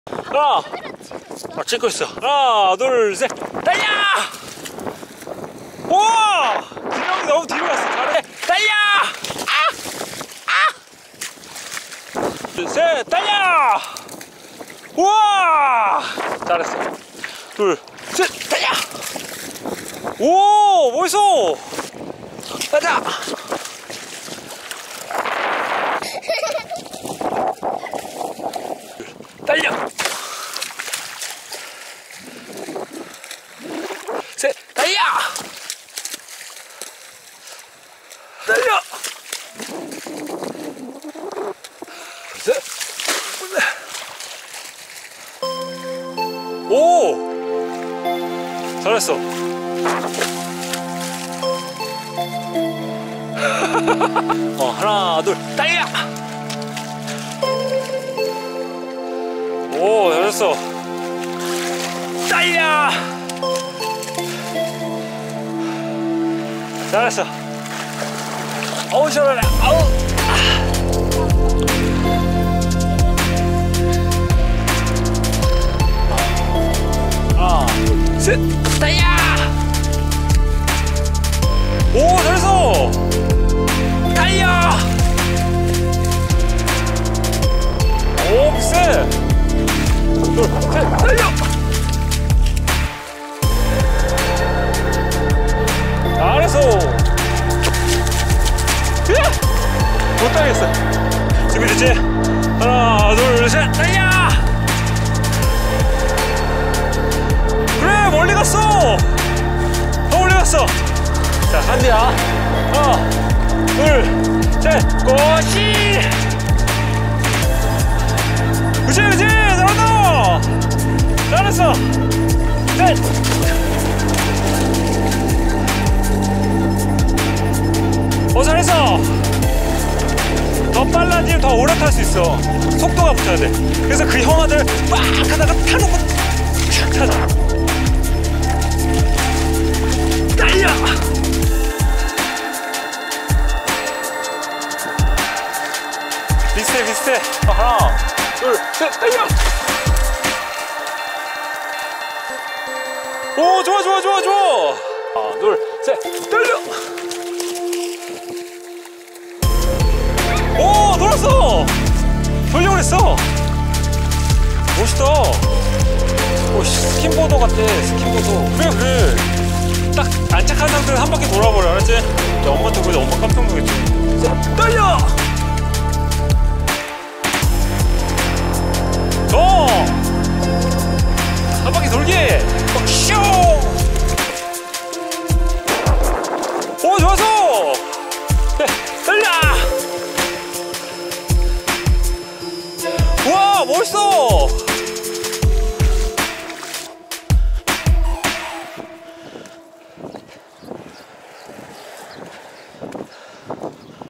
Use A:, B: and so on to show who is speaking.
A: 하나. 찍고 있어. 하나, 둘, 셋. 달려! 우와! 진영이 너무 뒤로 갔어. 잘해. 달려! 둘, 셋. 달려! 우와! 잘했어. 둘, 셋. 달려! 오! 멋있어! 가자! 달려! 셋! 달려! 달려! 셋! 오! 잘했어. 하나, 둘, 달려! 오, 잘했어. 달려! 잘했어. 어우, 시원하네. 아우. 하나, 둘, 셋. 달려! 오, 잘했어. 달려! 오, 비슷해. 둘, 셋, 달려! 잘했어. 못하겠어. 준비됐지? 하나, 둘, 셋, 달려! 그래, 멀리 갔어. 더 멀리 갔어. 자, 한디야. 하나, 둘, 셋, 고시! 그치, 그치! 잘한다! 잘했어! 셋! 잘했어! 더 빨라지면 더 오래 탈 수 있어. 속도가 붙어야 돼. 그래서 그 형아들 막 하다가 타놓고 촥 타자. 달려! 비슷해, 비슷해. 하나, 둘, 셋, 달려! 오, 좋아, 좋아, 좋아, 좋아! 하나, 둘, 셋, 달려! 오, 돌았어! 돌려고 했어! 멋있다! 오, 스킨보드 같아, 스킨보드. 그래, 그래. 딱 안착한 상태에서 한 바퀴 돌아버려, 알았지? 야, 엄마한테 그러지, 엄마 깜짝 놀겠지? 자, 달려! 더! 한 바퀴 돌게! 쇼! 오, 좋았어! 네, 달려! 우와, 멋있어!